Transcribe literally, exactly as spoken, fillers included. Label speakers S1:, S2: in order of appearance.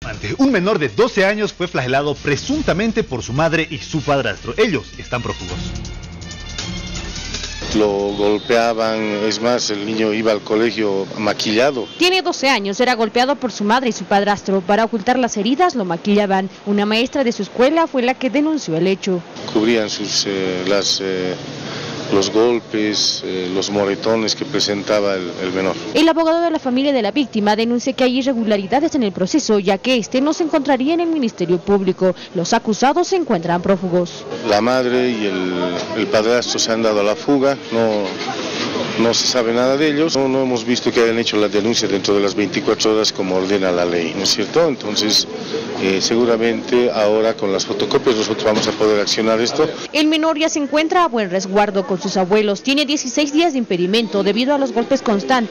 S1: Un menor de doce años fue flagelado presuntamente por su madre y su padrastro. Ellos están prófugos.
S2: Lo golpeaban, es más, el niño iba al colegio maquillado.
S3: Tiene doce años, era golpeado por su madre y su padrastro. Para ocultar las heridas lo maquillaban. Una maestra de su escuela fue la que denunció el hecho.
S2: Cubrían sus, eh, las, eh, los golpes, eh, los moretones que presentaba el, el menor.
S3: El abogado de la familia de la víctima denuncia que hay irregularidades en el proceso, ya que este no se encontraría en el Ministerio Público. Los acusados se encuentran prófugos.
S2: La madre y el, el padrastro se han dado a la fuga, no, no se sabe nada de ellos. No, no hemos visto que hayan hecho la denuncia dentro de las veinticuatro horas como ordena la ley, ¿no es cierto? Entonces, eh, seguramente ahora con las fotocopias nosotros vamos a poder accionar esto.
S3: El menor ya se encuentra a buen resguardo con sus abuelos. Tiene dieciséis días de impedimento debido a los golpes constantes.